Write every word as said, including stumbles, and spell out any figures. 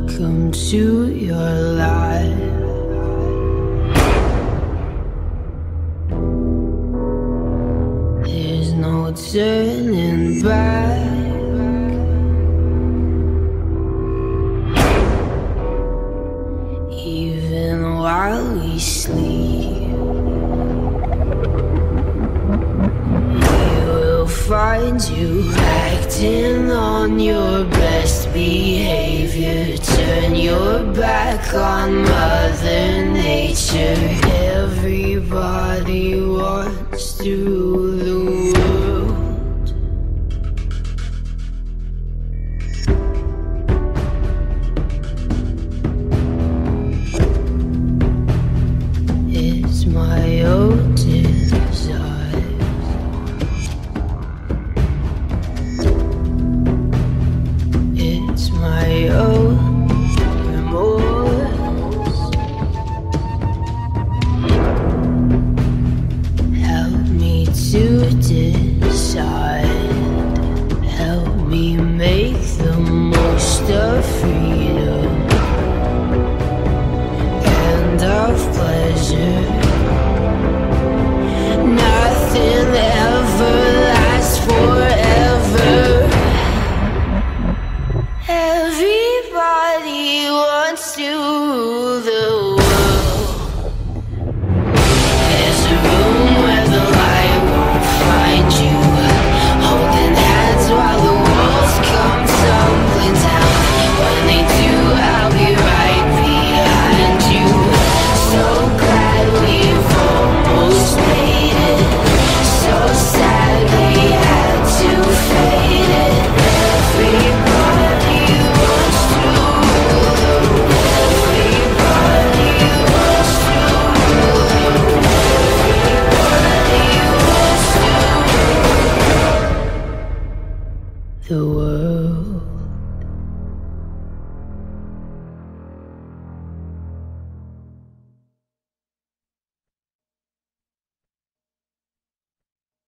Welcome to your life. There's no turning back. Even while we sleep, we will find you acting on your best behavior. Turn your back on Mother Nature. Everybody wants to rule the world. It's my own desire. It's my own remorse. Help me to decide. Help me make the most of freedom and of pleasure. Nothing ever lasts forever. Everybody wants to rule the world.